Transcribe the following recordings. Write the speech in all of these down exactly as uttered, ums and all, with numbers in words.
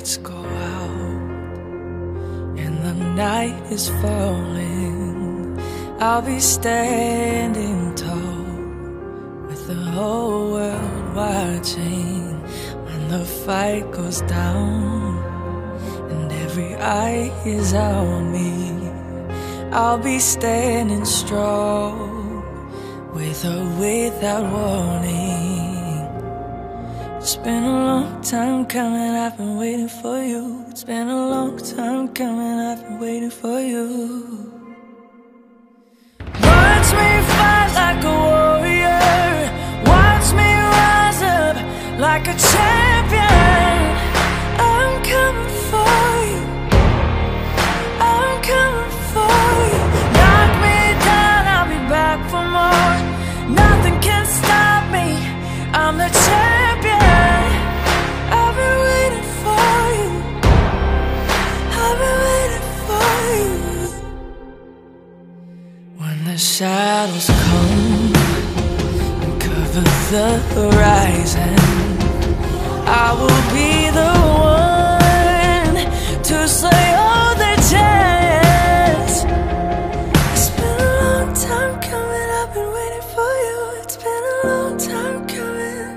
lights go out and the night is falling, I'll be standing tall with the whole world watching. When the fight goes down and every eye is on me, I'll be standing strong, with or without warning. It's been a long time coming, I've been waiting for you. It's been a long time coming, I've been waiting for you. Watch me fight like a warrior, watch me rise up like a champion. I'm coming for you, I'm coming for you. Knock me down, I'll be back for more. Nothing can stop me, I'm the champion. I've been waiting for you, I've been waiting for you. When the shadows come and cover the horizon, I will be the one to slay all the giants. It's been a long time coming, I've been waiting for you. It's been a long time coming.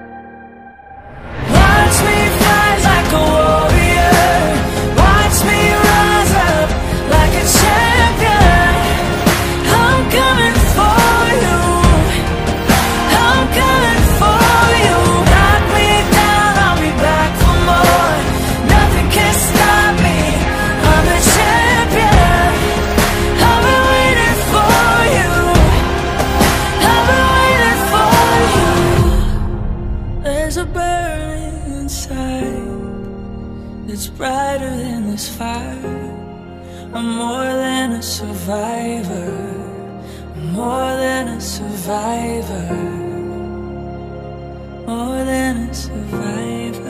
Watch me fight like a warrior, watch me rise up like a champion. I'm coming for you, I'm coming for you. Knock me down, I'll be back for more. Nothing can stop me, I'm the champion. I've been waiting for you, I've been waiting for you. There's a burning inside that's brighter than this fire. I'm more than a survivor, I'm more than a survivor, more than a survivor.